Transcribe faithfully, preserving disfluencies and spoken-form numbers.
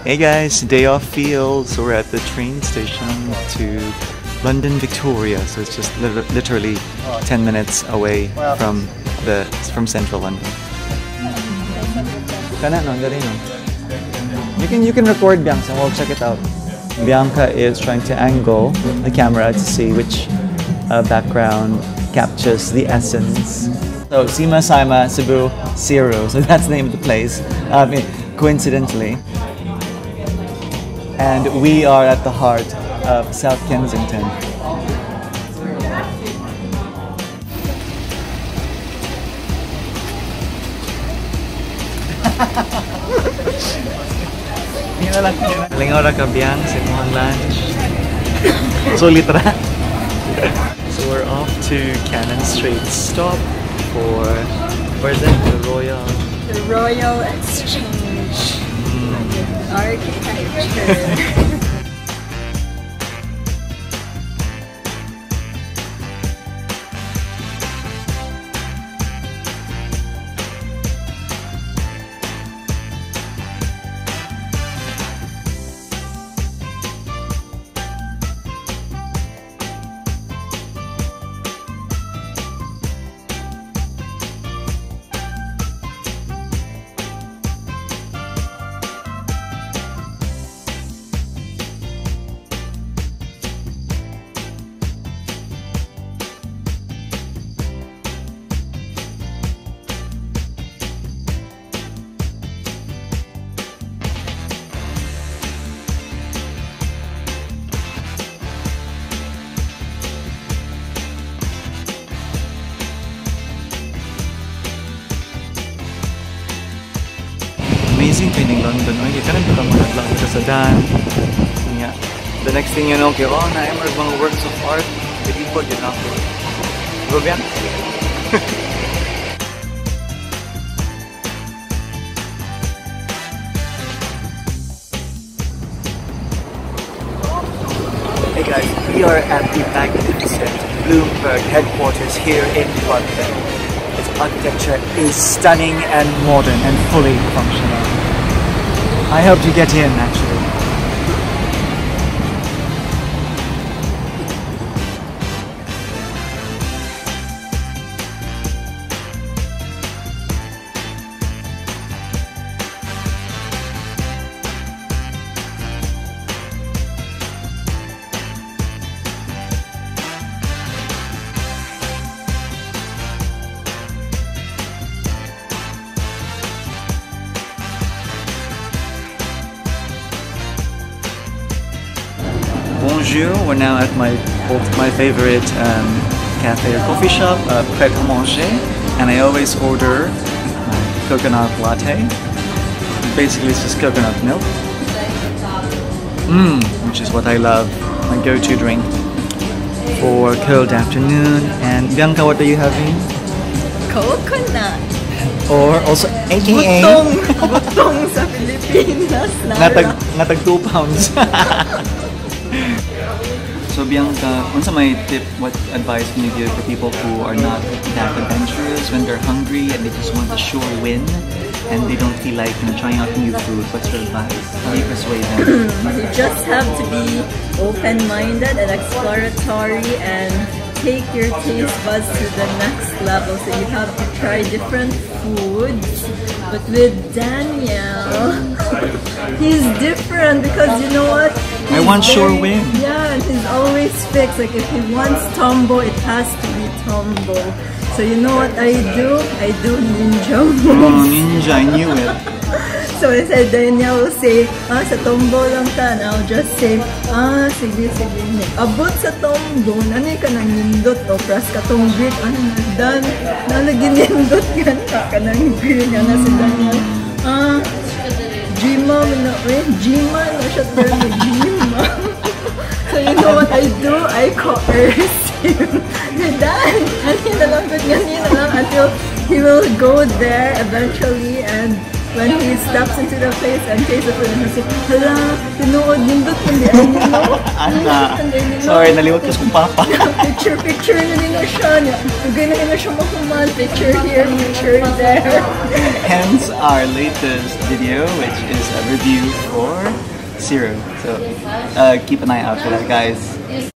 Hey guys, day off feel. So we're at the train station to London Victoria. So it's just li literally ten minutes away from the from central London. You can you can record Bianca and we'll check it out. Bianca is trying to angle the camera to see which uh, background captures the essence. So Sima Saima Cebu Ceru. So that's the name of the place. I mean, coincidentally. And we are at the heart of South Kensington. Lingaw ra ka biyang sa imong lunch. So litra. So we're off to Cannon Street stop for where's that? The Royal The Royal Exchange. Architecture. Amazing thing in London, no? You can't become a lang ka sa dan. Yeah. The next thing you know, okay, oh, na emer mga works of art, hindi po din ako. Go bien? Hey guys, we are at the magnificent Bloomberg headquarters here in London. Its architecture is stunning and modern and fully functional. I helped you get in, actually. Bonjour, we're now at my my favorite um, cafe or coffee shop, uh, Prêt à Manger, and I always order my coconut latte. Basically it's just coconut milk, mm, which is what I love, my go-to drink for cold afternoon. And Bianca, what are you having? Coconut. Or also A K A Butong! Butong sa Pilipinas. Natag, natag two pounds. So Bianca, what's my tip, what advice can you give to people who are not that adventurous when they're hungry and they just want a sure win and they don't feel like you know, trying out new food? What's your advice? How do you persuade them? You just have to be open-minded and exploratory and take your taste buds to the next level. So you have to try different foods. But with Daniel, he's different because you know what? I want sure win. Yeah, and he's always fixed. Like if he wants Tombo, it has to be Tombo. So you know what I do? I do ninja moves. Oh, ninja, I knew it. So I said, Daniel will say, ah, sa Tombo lang ta. And I'll just say, ah, sige, sige. Abot sa Tombo, nanay ka nang nindot o pras ka tong grip. Ano na, dan, na naginindot yan ka ka nang grip. Yan na si Daniel. Ah, Jima, na, eh, Jima na siya term, Jima. So you know what I do? I coerce him. Dan, ano na lang, ganyan na lang until he will go there eventually and when he steps into the place and tastes the food and he says, hala, tinuod nindot kundi ay nino. Ana. Sorry, nalimot ko sa papa. Picture, picture na nino siya niya. Gano'n na siya makuman. Picture here, picture there. Hence our latest video, which is a review for Ceru. So uh, keep an eye out for that, guys.